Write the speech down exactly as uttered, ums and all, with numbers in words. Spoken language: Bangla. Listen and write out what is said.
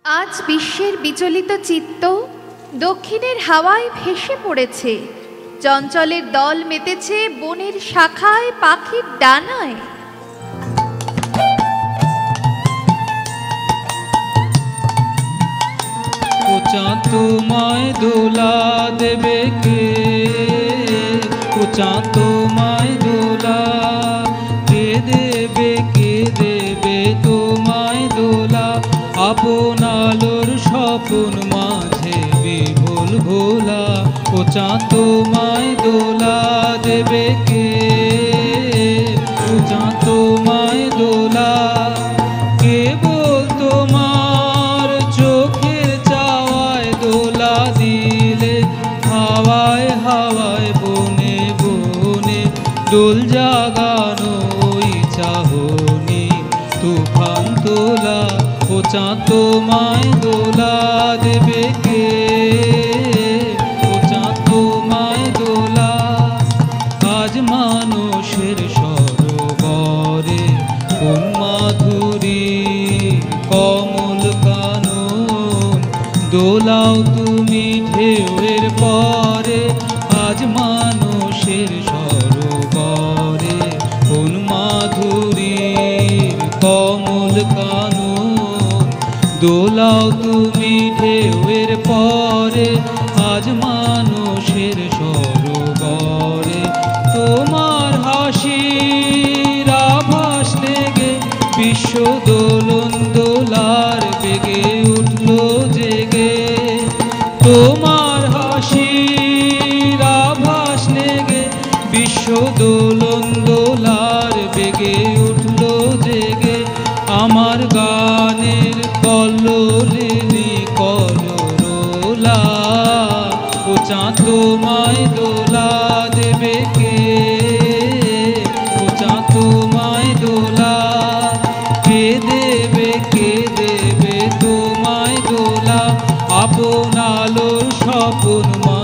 আজ বিশ্বের বিচলিত চিত্ত দক্ষিণের হাওয়ায় ভেসে পড়েছে। চঞ্চলের দল মেতেছে বনের শাখায় পাখির ডানায়। চাঁদ তোমায় দোলা দেবে কে, ও চাঁদ তোমায় দোলা কে দেবে, কে দেবে তোমায় দোলা। আপন আলোর স্বপন মাঝে বিভোল ভোলা, ও চাঁদ তোমায় দোলা দেবে কে, ও চাঁদ তোমায় দোলা। কেবল তোমার চোখের চাওয়ায় দোলা দিলে, হাওয়ায় হাওয়ায় বনে বনে দোল জাগানো ওই চাহনি তুফান তোলা। ও চাঁদ তোমায় দোলা দেবে কে, ও চাঁদ তোমায় দোলা। আজ মানুষের সরোবরে কোন মাধুরী কমল কানন দোলাও তুমি ঢেউয়ের পরে। আজ মানুষের সরোবরে কোন মাধুরী কমল কানন দোলাও তুমি ঢেউয়ের পরে। আজ মানুষের সরোবরে তোমার হাসির আভাস লেগে বিশ্ব দোলন দোলার বেগে উঠল জেগে। তোমার হাসির আভাস লেগে বিশ্ব দোলন দোলার বেগে উঠল জেগে। আমার গানের কল্লোলিনী কলরোলা, ও চাঁদ তোমায় দোলা দেবে কে, ও চাঁদ তোমায় দোলা কে দেবে, কে দেবে তোমায় দোলা। আপন আলোর স্বপন